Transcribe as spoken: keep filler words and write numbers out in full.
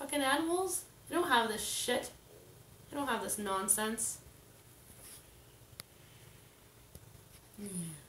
fucking animals. They don't have this shit. They don't have this nonsense. Yeah.